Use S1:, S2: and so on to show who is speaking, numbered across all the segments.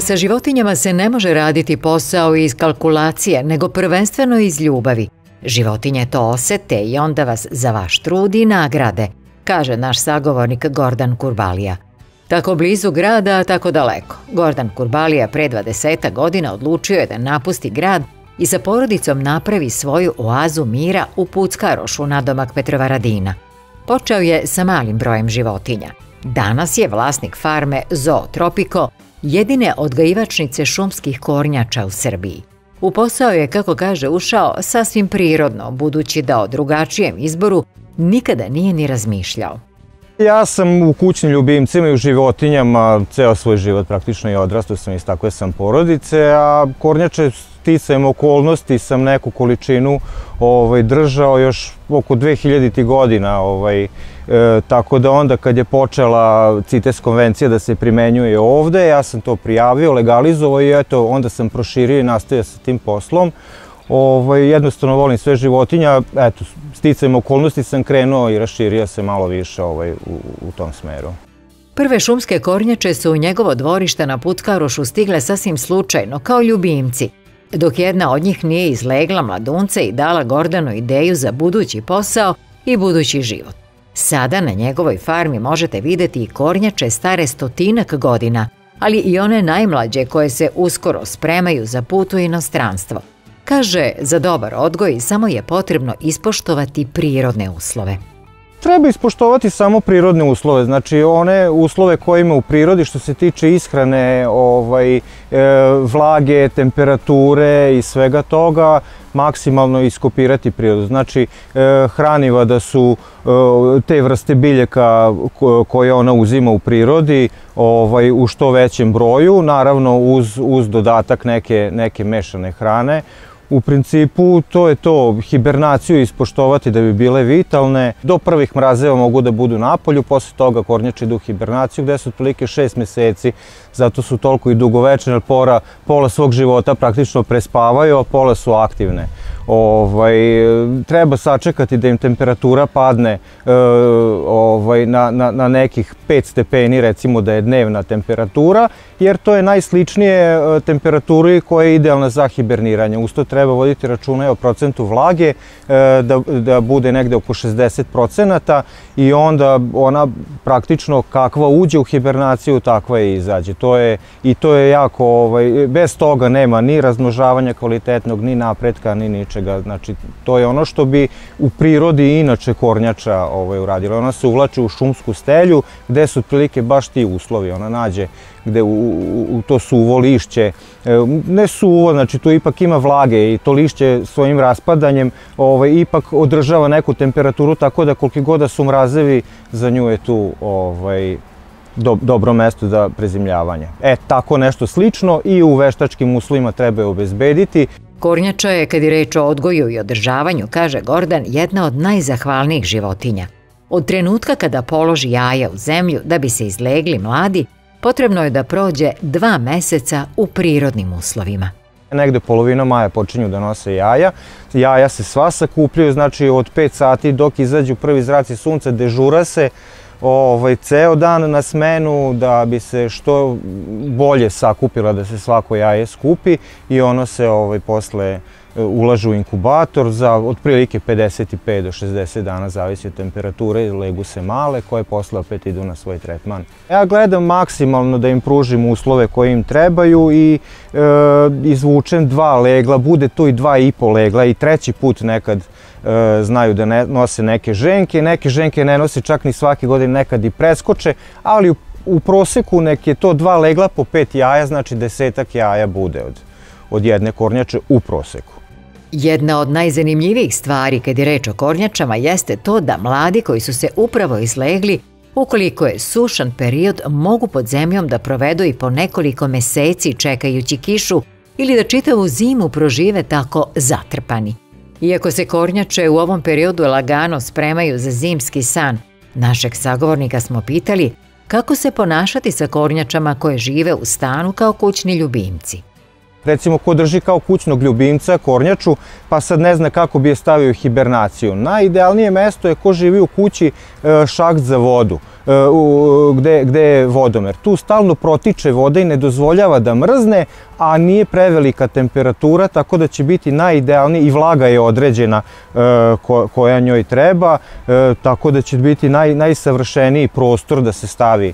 S1: sa životinjama se ne može raditi posao iz kalkulacije, nego prvenstveno iz ljubavi. Životinje to osete i onda vas za vaš trud i nagrade, kaže naš sagovornik Gordan Kurbalija. Tako blizu grada, a tako daleko. Gordan Kurbalija pre 20 godina odlučio je da napusti grad i sa porodicom napravi svoju oazu mira u Puckarošu nadomak Petrovaradina. Počeo je sa malim brojem životinja. Danas je vlasnik farme Zoo Tropico, jedine odgajivačnice šumskih kornjača u Srbiji. U posao je, kako kaže, ušao sasvim prirodno, budući da o drugačijem izboru nikada nije ni razmišljao.
S2: Ja sam u kućnim ljubimcima i u životinjama ceo svoj život, praktično i odrastao sam, iz takve sam porodice, a kornjače sticajem okolnosti sam neku količinu držao još oko 2000. godina, tako da onda kad je počela CITES konvencija da se primenjuje ovde, ja sam to prijavio, legalizovao i eto, onda sam proširio i nastavio sa tim poslom. Jednostavno volim sve životinja, eto, sticajem okolnosti sam krenuo i raširio se malo više u tom smeru.
S1: Prve šumske kornjače su u njegovo dvorište na Puckarošu stigle sasvim slučajno, kao ljubimci, dok jedna od njih nije izlegla mladunce i dala Gordanu ideju za budući posao i budući život. Sada na njegovoj farmi možete videti i kornjače stare 100-ak godina, ali i one najmlađe koje se uskoro spremaju za put u inostranstvo. Kaže, za dobar odgoj samo je potrebno ispoštovati prirodne uslove.
S2: Treba ispoštovati samo prirodne uslove, znači one uslove koje ima u prirodi što se tiče ishrane, vlage, temperature i svega toga, maksimalno iskopirati prirodu. Znači, hraniva da su te vrste biljaka koje ona uzima u prirodi u što većem broju, naravno uz dodatak neke mešane hrane. U principu to je to, hibernaciju ispoštovati da bi bile vitalne. Do prvih mrazeva mogu da budu napolju, posle toga kornjače idu u hibernaciju gde su otprilike 6 meseci, zato su toliko i dugovečne, jer pola svog života praktično prespavaju, a pola su aktivne. Treba sačekati da im temperatura padne na nekih 5 stepeni, recimo da je dnevna temperatura, jer to je najsličnije temperaturi koja je idealna za hiberniranje. Uz to treba voditi računa o procentu vlage, da bude negde oko 60% i onda ona praktično kakva uđe u hibernaciju, takva je izađe. To je jako, bez toga nema ni razmnožavanja kvalitetnog, ni napretka, ni ničega. Znači, to je ono što bi u prirodi inače kornjača uradila. Ona se uvlači u šumsku stelju gde su otprilike baš ti uslovi. Ona nađe gde u to suvo lišće, ne suvo, znači tu ipak ima vlage i to lišće svojim raspadanjem ipak održava neku temperaturu, tako da koliki god da su mrazevi, za nju je tu dobro mesto za prezimljavanje. Tako nešto slično i u veštačkim uslovima treba je obezbediti.
S1: Kornjača je, kad je reč o odgoju i održavanju, kaže Gordan, jedna od najzahvalnijih životinja. Od trenutka kada položi jaja u zemlju da bi se izlegli mladi, potrebno je da prođe 2 meseca u prirodnim uslovima.
S2: Negde polovina maja počinju da nose jaja. Jaja se sva sakupljaju, znači od 5 sati dok izađu prvi zraci sunca, dežura se ceo dan na smenu da bi se što bolje sakupila, da se svako jaje skupi i ono se posle ulaže u inkubator za otprilike 55 do 60 dana, zavisi od temperature, legu se male koje posle opet idu na svoj tretman. Ja gledam maksimalno da im pružim uslove koje im trebaju i izvučem 2 legla, bude tu i 2,5 legla i treći put nekad znaju da nose neke ženke ne nose čak ni svake godine, nekad i preskoče, ali u proseku nek je to 2 legla po 5 jaja, znači 10-ak jaja bude od jedne kornjače u proseku.
S1: Jedna od najzanimljivijih stvari kad je reč o kornjačama jeste to da mladi koji su se upravo izlegli, ukoliko je sušan period, mogu pod zemljom da provedu i po nekoliko meseci čekajući kišu ili da čitavu zimu prožive tako zatrpani. Iako se kornjače u ovom periodu lagano spremaju za zimski san, našeg sagovornika smo pitali kako se ponašati sa kornjačama koje žive u stanu kao kućni ljubimci.
S2: recimo ko drži kao kućnog ljubimca kornjaču, pa sad ne zna kako bi je stavio u hibernaciju. Najidealnije mesto je ko živi u kući šaht za vodu, gde je vodomer. Tu stalno protiče voda i ne dozvoljava da mrzne, a nije prevelika temperatura, tako da će biti najidealniji i vlaga je određena koja njoj treba, tako da će biti najsavršeniji prostor da se stavi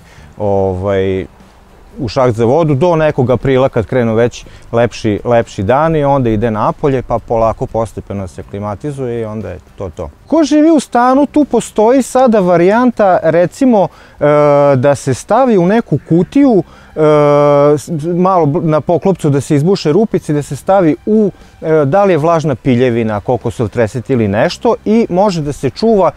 S2: u šaht za vodu do nekog aprila kad krenu već lepši dani, onda ide napolje pa polako postepeno se klimatizuje i onda je to. Ko živi u stanu, tu postoji sada varijanta recimo da se stavi u neku kutiju, malo na poklopcu da se izbuše rupici, da se stavi da li je vlažna piljevina, kokosov treset ili nešto i može da se čuva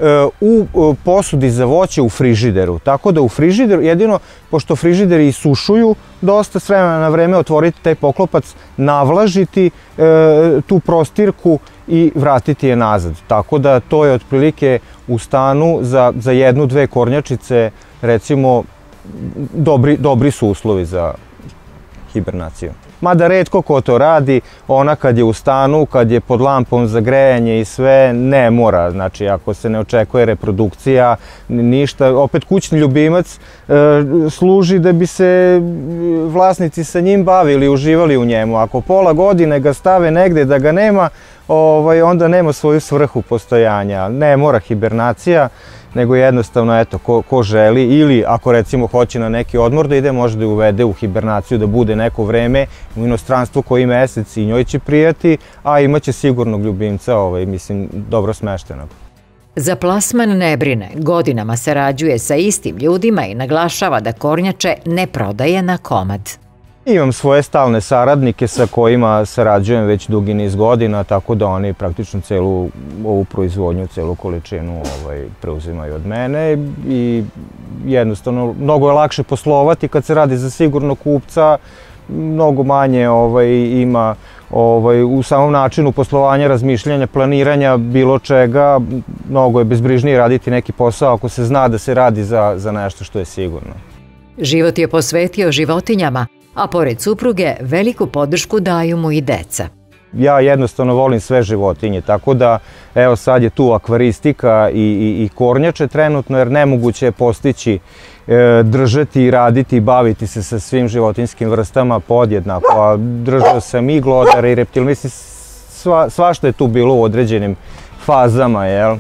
S2: u posudi za voće u frižideru. Tako da u frižideru, jedino pošto frižideri isušuju, dosta s vremena na vreme otvoriti taj poklopac, navlažiti tu prostirku i vratiti je nazad. Tako da to je otprilike u stanu za jednu, dve kornjačice, recimo, dobri su uslovi za hibernaciju. Mada retko ko to radi, ona kad je u stanu, kad je pod lampom za grejanje i sve, ne mora. Znači, ako se ne očekuje reprodukcija, ništa. Opet kućni ljubimac služi da bi se vlasnici sa njim bavili, uživali u njemu. Ako pola godine ga stave negde da ga nema, onda nema svoju svrhu postojanja. Ne mora hibernacija, nego jednostavno, eto, ko želi ili ako recimo hoće na neki odmor da ide, može da je uvede u hibernaciju, da bude neko vreme u inostranstvu koji mesec i njoj će prijati, a imaće sigurnog ljubimca, mislim, dobro smeštenog.
S1: Za plasman ne brine, godinama sarađuje sa istim ljudima i naglašava da kornjače ne prodaje na komad.
S2: Imam svoje stalne saradnike sa kojima sarađujem već dugi niz godina, tako da oni praktično celu ovu proizvodnju, celu količinu preuzimaju od mene i jednostavno mnogo je lakše poslovati kad se radi za sigurnog kupca, mnogo manje ima u samom načinu poslovanja, razmišljanja, planiranja bilo čega, mnogo je bezbrižnije raditi neki posao ako se zna da se radi za nešto što je sigurno.
S1: Život je posvetio životinjama, a pored supruge veliku podršku daju mu i deca.
S2: Ja jednostavno volim sve životinje, tako da evo sad je tu akvaristika i kornjače trenutno, jer nemoguće je postići, držati i raditi i baviti se sa svim životinjskim vrstama podjednako. A držao sam i glodare i reptil, mislim svašta je tu bilo u određenim fazama, jel?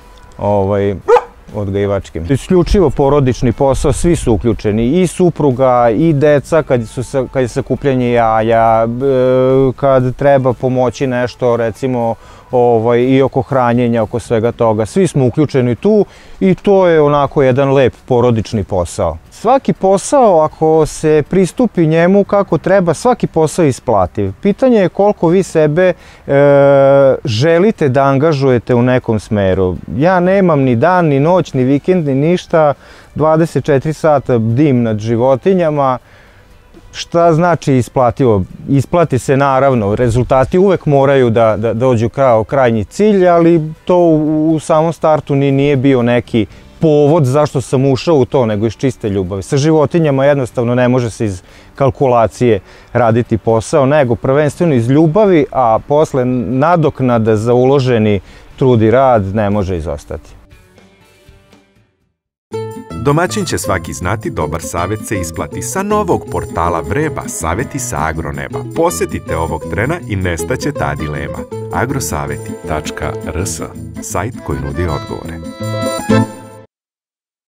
S2: Odgajivačkim. Isključivo porodični posao, svi su uključeni, i supruga, i deca, kad je sakupljanje jaja, kad treba pomoći nešto, recimo, i oko hranjenja, oko svega toga. Svi smo uključeni tu i to je onako jedan lep porodični posao. Svaki posao, ako se pristupi njemu kako treba, svaki posao je isplativ. Pitanje je koliko vi sebe želite da angažujete u nekom smeru. Ja nemam ni dan, ni noć, ni vikend, ni ništa. 24 sata bdim nad životinjama. Šta znači isplativo? Isplati se naravno, rezultati uvek moraju da dođu kao krajnji cilj, ali to u samom startu nije bio neki povod zašto sam ušao u to, nego iz čiste ljubavi. Sa životinjama jednostavno ne može se iz kalkulacije raditi posao, nego prvenstveno iz ljubavi, a posle nadoknada za uloženi trud i rad ne može izostati.
S3: Domaćin će svaki znati, dobar savjet se isplati. Sa novog portala Vreba, savjeti sa agroneba. Posjetite ovog trena i nestaće ta dilema. agrosavjeti.rs, sajt koji nudi odgovore.